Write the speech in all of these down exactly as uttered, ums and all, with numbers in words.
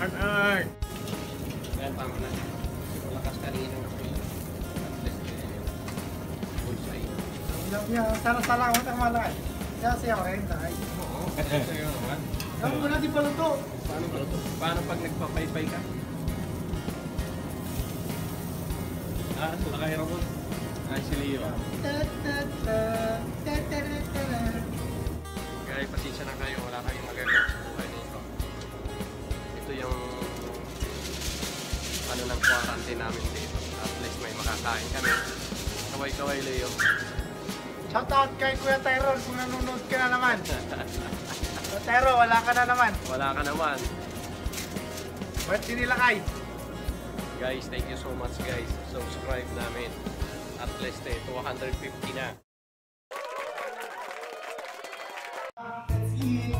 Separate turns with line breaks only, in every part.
Art art!
Ayan, tama na. Malakas kanina na po yun. At least, eh, bullseye.
Sana salamat ang malay. Kaya siya ko rin tayo.
Oo, sa'yo naman.
Gawin mo natin pala ito.
Paano ba ito? Paano pag nagpapaypay ka? Ah, sila kayo Ramon. Ay, si Leo. Kaya pasensya na kayo, wala kayong magagawa sa buhay nito. Ito yung ano ng quarantine namin dito. At least may makakain kami. Kaway-kaway, Leo.
Shout out kay Kuya Tyrone kung nanonood ka na naman. Kuya Tyrone, wala ka na naman.
Wala ka naman.
Ba't sinilakay?
Guys, thank you so much guys. Subscribe namin. At least eh, two hundred fifty na.
Let's eat.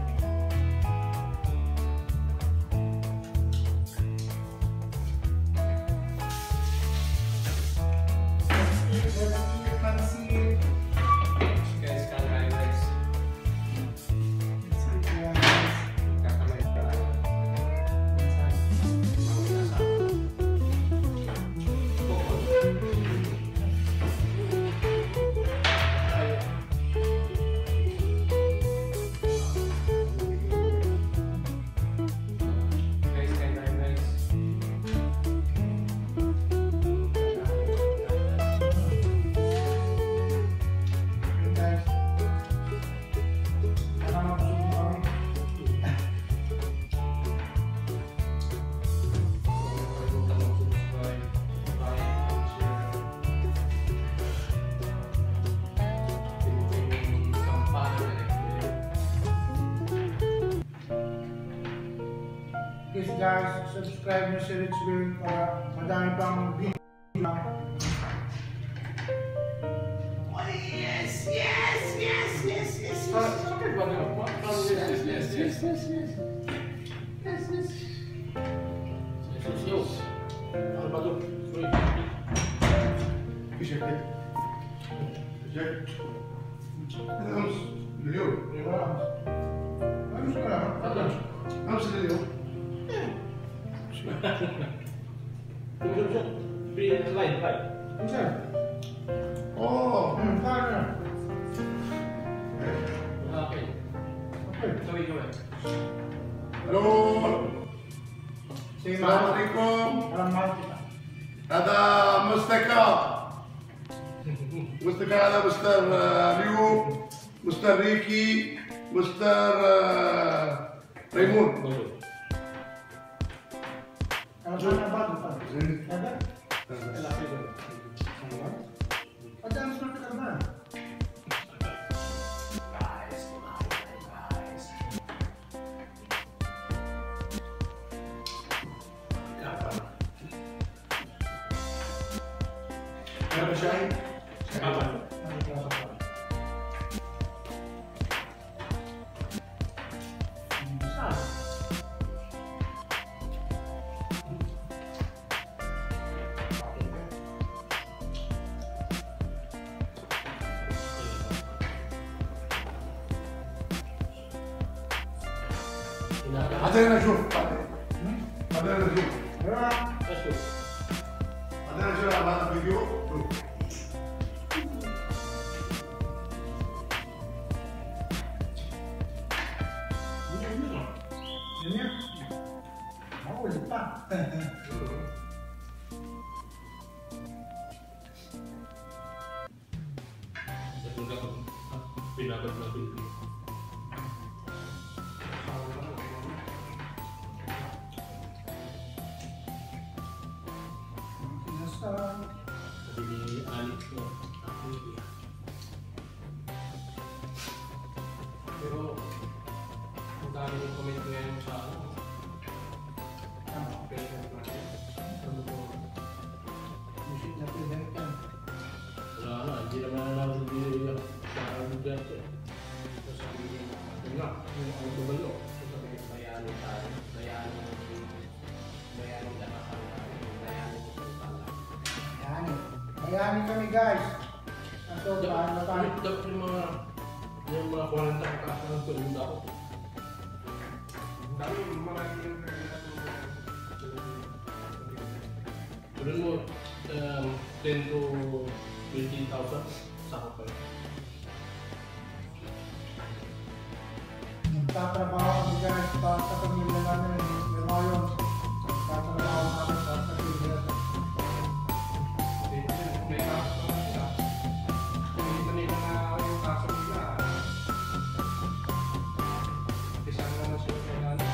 Guys, kalay guys. Kakamay ka.
Please guys, subscribe nyo si Rich Will para madami pang video lang. Oh yes, yes, yes, yes, yes, yes.
Bakit ba naman? Yes, yes, yes, yes, yes.
Yes, yes.
Jesus, Dios. Ano ba ito? Sorry.
Kisah dia. Kisah. Vamos, Leo.
Vamos ka lang.
Vamos, Leo.
Line, line.
Minsan.
Oh,
Hmm, kaya na.
Okay.
Okay.
Kaway, kaway.
halo.
Say
Assalamualaikum.
Alam mahal kita.
هذا مستكا. مستكا هذا مستر ليو، مستر ريكي، مستر ريمون.
Kalau sana bago pa.
زين.
Ada? Ada ang sulit ka ba?
Ada siya?
Kapan?
بعدين اشوف بعدين. بعدين اشوف.
Let's
بعدين اشوف هذا الفيديو. شوف.
Ini ya? Mau lupa.
Pinabot na video. Sabi ni Alex ko, ako yun. Pero, kung dami yung comment ngayon sa ano, okay, ano po?
Musik na pinagkan.
Wala na, hindi naman na lang sa video sa ano dyan siya. So sabi niya, yun nga, yung ang babalo. So sabi niya, bayanin tayo, bayanin, bayanin datasan tayo, bayanin sa salala.
Yan. Bayani kami guys. Aso, paano na tayo?
Dapat yung mga, yung mga kwarenta kakasahan ko, yung dapat.
Dami mga
Sabihin mo, um, ten to twenty thousand, saka pa yun.
Nagtatrabaho kami guys para sa pamilya namin. Pero ngayon, nagtatrabaho namin para sa pamilya.
May kaso na sila. Kumita nila na yung kaso nila. Isang naman sila kailangan.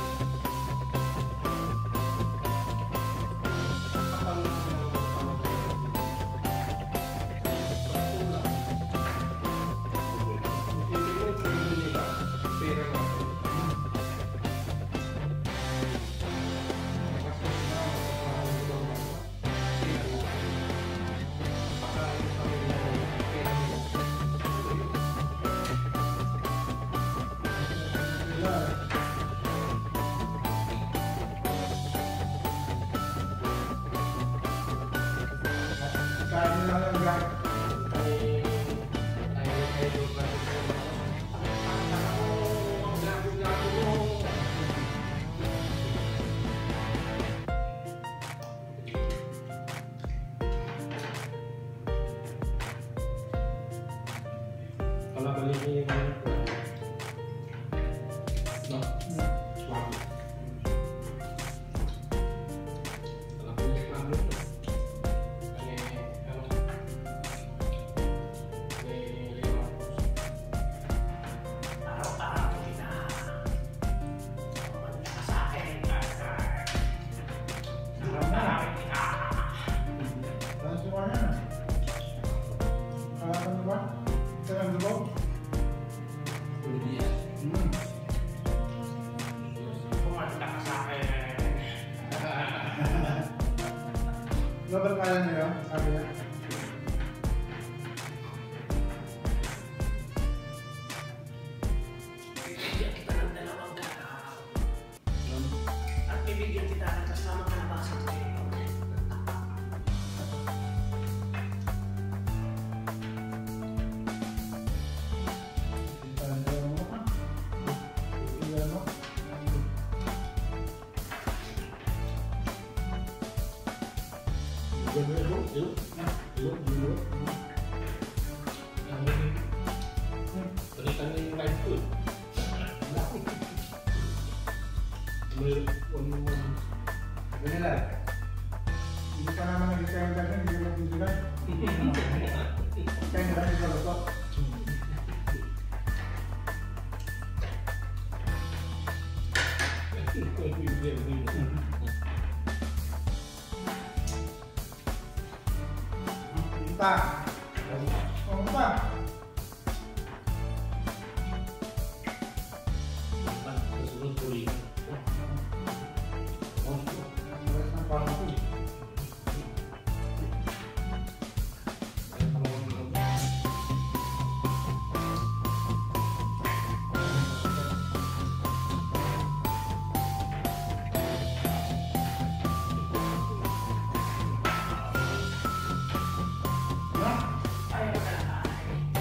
Kapal na sila ng tawag nila. Pagtula. Hindi mo yung pwede nila. Pera lang.
Kain nila lang guys.
Kalau balik ni no, suami. Kalau balik suami tu, ni kalau ni lima ratus. Taruh-taruh kita, kita sakit, taruh-taruh kita.
Dan semuanya. Kalau teman-teman, kita dulu.
Sepuluh dia.
Hmm.
Kau tak sakit.
Nggak berkalian ya, harganya.
Bibigyan kita ng dalawang garaw. At bibigyan kita ng kasama kalabasan kayo.
Kita ada yang mau kan? Iya, no?
Dulu, dulu, dulu, dulu, dulu. Yang ini berikan yang lain tu.
Ini lah. Hindi pa naman nag-ikaw yung daghan, hindi naman pintulan. Kaya nila yung lalo. Kita. Oh, kita.
Susunod tuloy.
Malas ng parang ito.
Ayaw ka lang.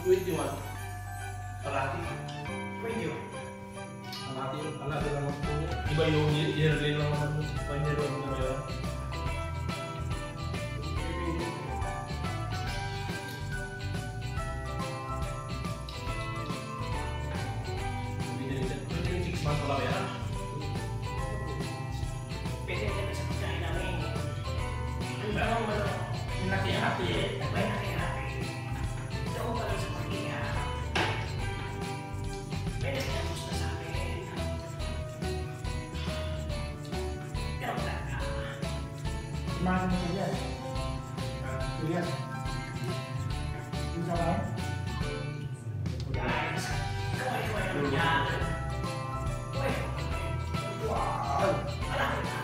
twenty-one. Parati.
Pwede yun.
Parati yung kalati lang ako. Iba yung yearly lang naman sa Panyero na ngayon. twenty-six months wala kaya?
Pwede din sa pagkain namin. Ang barang ano, yung naki-happy, may naki-happy. Doon pa lang sa pagkina. Pwede siya gusto sa akin. Pero wala ka.
Samahan mo siya. Sige. Isa ka?
Guys, kaway-kaway naman yan. Kaway-kaway. Wow! Malaki na.